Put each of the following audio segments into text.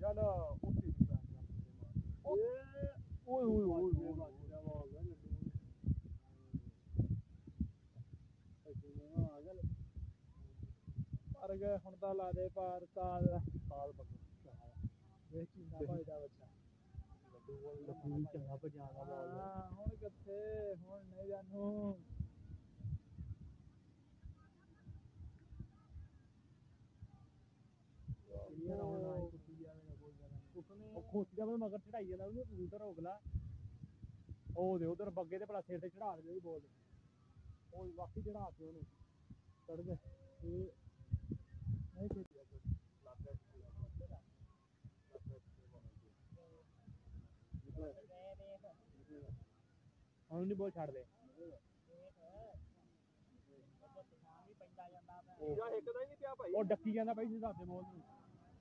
ਚੱਲ ਉੱਥੇ ਵੀ ਪੈ ਗਿਆ ਓਏ ਓਏ ਓਏ ਮਰ ਗਏ ਹੁਣ ਤਾਂ ਲਾ ਦੇ ਪਾਰ ਸਾਲ ਵੇਖ ਕਿੰਨਾ ਭਾਈਦਾ ਬੱਚਾ ਚੰਗਾ ਭਜਾਣਾ ਹਾਂ ਹੁਣ ਕਿੱਥੇ ਹੁਣ ਨਹੀਂ ਜਾਨੂ ਖੋਸੀਆ ਮੈਂ ਮਗਰ ਚੜਾਈ ਜਾਂਦਾ ਉਹਨੂੰ ਕਬੂਤਰ ਰੋਕ ਲਾ ਉਹ ਦੇ ਉਧਰ ਬੱਗੇ ਤੇ ਭਲਾ ਸਿਰ ਤੇ ਚੜਾ ਦੇ ਬੋਲ ਉਹ ਬਾਕੀ ਚੜਾ ਕੇ ਉਹਨੂੰ ਚੜ ਗਏ ਨਹੀਂ ਭੇਜਿਆ ਹੁਣ ਨਹੀਂ ਬੋਲ ਛੱਡ ਦੇ ਉਹ ਡੱਕੀ ਜਾਂਦਾ ਬਾਈ ਸਿਧਾਰਥ ਦੇ ਬੋਲ ਨੂੰ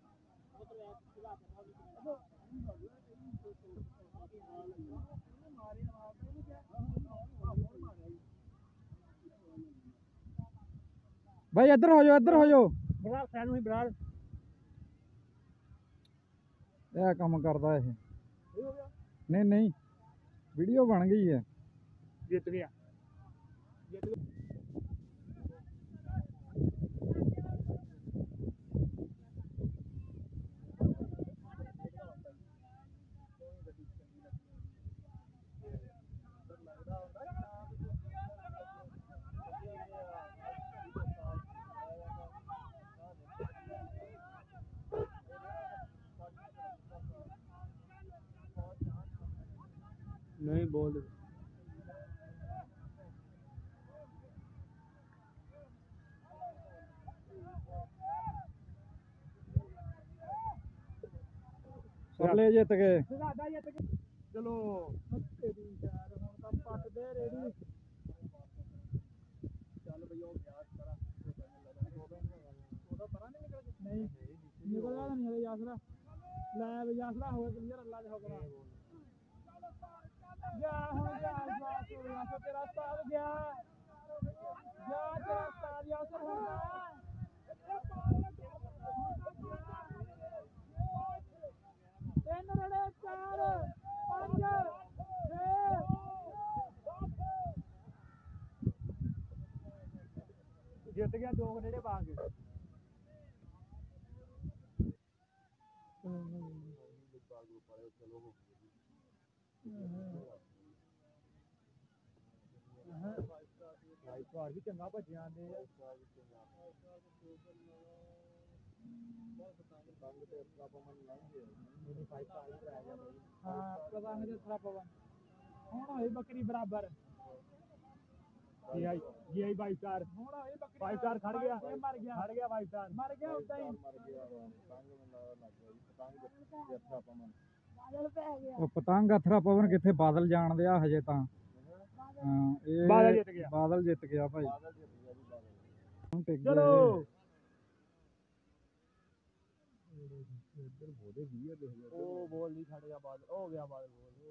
भाई इधर हो जाओ बराल सैन हुई बराल यह काम करता है नहीं वीडियो बन गई है जित गया नहीं बोल चले जित गए चलो पट दे रेडी चल भैया नहीं निकल नहीं यासरा लै यासरा हो क्लियर अल्लाह दे हुक्म जा तेरा उस्ताद गया जा तेरा उस्ताद यासर होना तीन रड़े 4 5 6 जित गया 2 नेड़े पा के ਭਾਰ ਵੀ ਚੰਗਾ ਭੱਜਿਆ ਆਂਦੇ ਆ ਹਾਂ ਪਤੰਗ ਦੇ ਥਰਾ ਪਵਨ ਹੁਣ ਹੋਈ ਬੱਕਰੀ ਬਰਾਬਰ ਜੀ ਆਈ 5 ਸਟਾਰ ਹੁਣ ਹੋਈ ਬੱਕਰੀ 5 ਸਟਾਰ ਖੜ ਗਿਆ ਮਰ ਗਿਆ 5 ਸਟਾਰ ਮਰ ਗਿਆ ਉਦਾਂ ਹੀ ਉਹ ਪਤੰਗ ਅਥਰਾ ਪਵਨ ਕਿੱਥੇ ਬਾਦਲ ਜਾਣਦੇ ਆ ਹਜੇ ਤਾਂ ਬਾਦਲ ਜਿੱਤ ਗਿਆ ਭਾਈ ਚਲੋ ਉਹ ਬੋਲ ਨਹੀਂ ਛੱਡ ਗਿਆ ਬਾਦਲ ਹੋ ਗਿਆ ਬਾਦਲ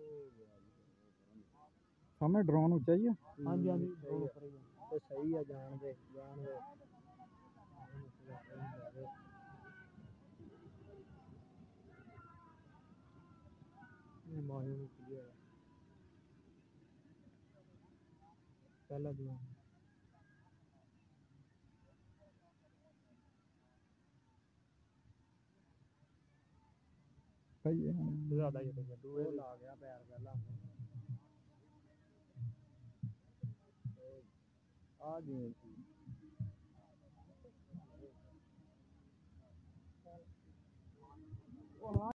ਸਾਹਮਣੇ ਡਰੋਨ ਉੱਚਾ ਹੀ ਆ ਹਾਂਜੀ ਡਰੋਨ ਉੱਪਰ ਹੀ ਤੇ ਸਹੀ ਆ ਜਾਣ ਦੇ ਇਹ ਮਾਹੀ ਨੂੰ ਕਲੀਅਰ ਪਹਿਲਾ ਦਿਨ ਸਹੀ ਹੈ ਜ਼ਿਆਦਾ ਹੀ ਦੂਏ ਲਾ ਗਿਆ ਪੈਰ ਪਹਿਲਾਂ ਆ ਗਏ